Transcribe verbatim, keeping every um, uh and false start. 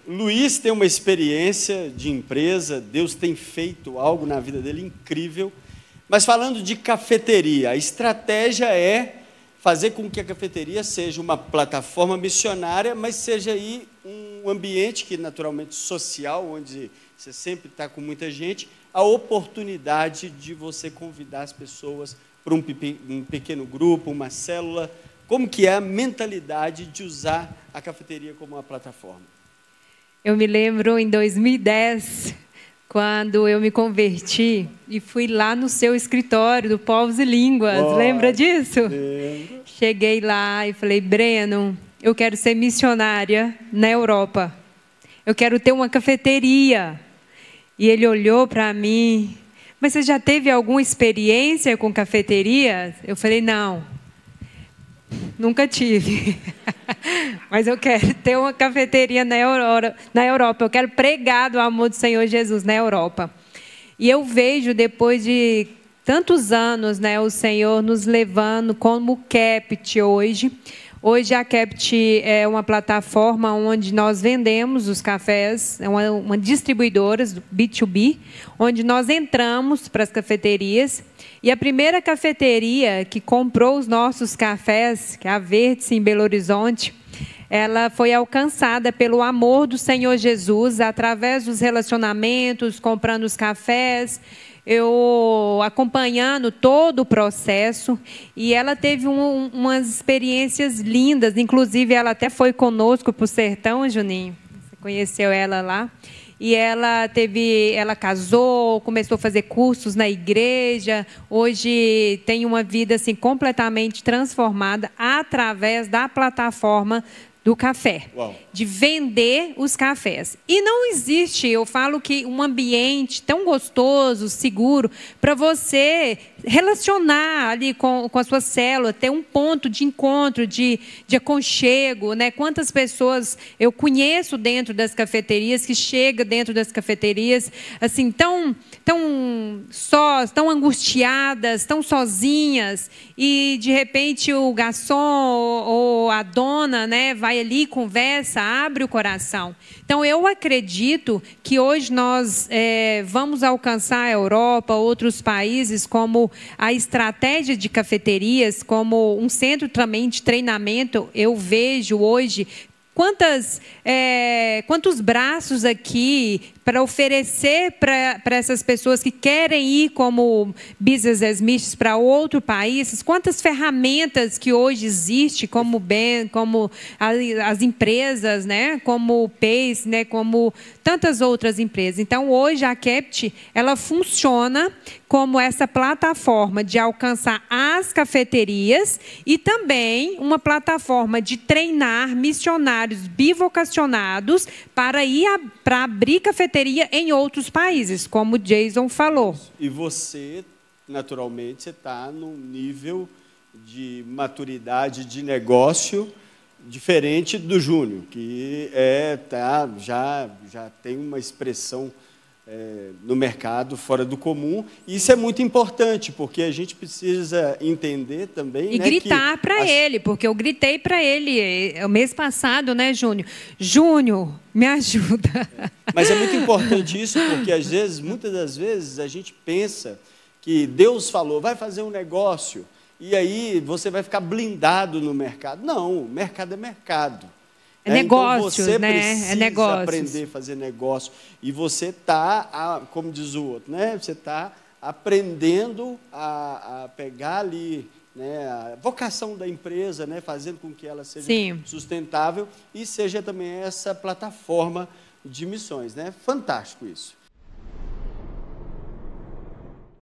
Luiz tem uma experiência de empresa, Deus tem feito algo na vida dele incrível, mas falando de cafeteria, a estratégia é fazer com que a cafeteria seja uma plataforma missionária, mas seja aí um ambiente que naturalmente social, onde você sempre está com muita gente, a oportunidade de você convidar as pessoas para um pequeno grupo, uma célula. Como que é a mentalidade de usar a cafeteria como uma plataforma? Eu me lembro em dois mil e dez, quando eu me converti e fui lá no seu escritório do Povos e Línguas. Oh, lembra disso? Lembro. Cheguei lá e falei, Breno, eu quero ser missionária na Europa. Eu quero ter uma cafeteria. E ele olhou para mim, mas você já teve alguma experiência com cafeteria? Eu falei, não, nunca tive. Mas eu quero ter uma cafeteria na Europa, na Europa. Eu quero pregar do amor do Senhor Jesus na Europa. E eu vejo, depois de tantos anos, né, o Senhor nos levando como Capt hoje. Hoje a Capt é uma plataforma onde nós vendemos os cafés, é uma, uma distribuidora do B dois B, onde nós entramos para as cafeterias. E a primeira cafeteria que comprou os nossos cafés, que é a Verdes, em Belo Horizonte, ela foi alcançada pelo amor do Senhor Jesus, através dos relacionamentos, comprando os cafés, eu acompanhando todo o processo, e ela teve um, umas experiências lindas, inclusive ela até foi conosco para o Sertão, Juninho, você conheceu ela lá, e ela teve, ela casou, começou a fazer cursos na igreja, hoje tem uma vida assim, completamente transformada através da plataforma do café, Uau. de vender os cafés. E não existe, eu falo que um ambiente tão gostoso, seguro, para você relacionar ali com, com a sua célula, ter um ponto de encontro, de, de aconchego, né? Quantas pessoas eu conheço dentro das cafeterias, que chegam dentro das cafeterias, assim, tão, tão sós, tão angustiadas, tão sozinhas, e de repente o garçom ou a dona, né, vai ali, conversa, abre o coração. Então, eu acredito que hoje nós é, vamos alcançar a Europa, outros países, como a estratégia de cafeterias, como um centro também de treinamento. Eu vejo hoje quantas, é, quantos braços aqui para oferecer para essas pessoas que querem ir como business as para outro país, quantas ferramentas que hoje existem, como bem, como as, as empresas, né, como o Pace, né, como tantas outras empresas. Então, hoje a Capt, ela funciona como essa plataforma de alcançar as cafeterias e também uma plataforma de treinar missionários bivocacionados para ir a, para abrir cafeterias em outros países, como o Jason falou. E você, naturalmente, você está num nível de maturidade de negócio diferente do Júnior, que é, tá, já, já tem uma expressão é, no mercado fora do comum. E isso é muito importante, porque a gente precisa entender também... E né, gritar para as... ele, porque eu gritei para ele o mês passado, né, Júnior? Júnior, me ajuda. Mas é muito importante isso, porque às vezes, muitas das vezes, a gente pensa que Deus falou, vai fazer um negócio, e aí você vai ficar blindado no mercado. Não, o mercado é mercado. É negócio, então você né? precisa é negócios. aprender a fazer negócio. E você está, como diz o outro, né? Você está aprendendo a, a pegar ali, né, a vocação da empresa, né, fazendo com que ela seja Sim. sustentável e seja também essa plataforma de missões, né? Fantástico isso.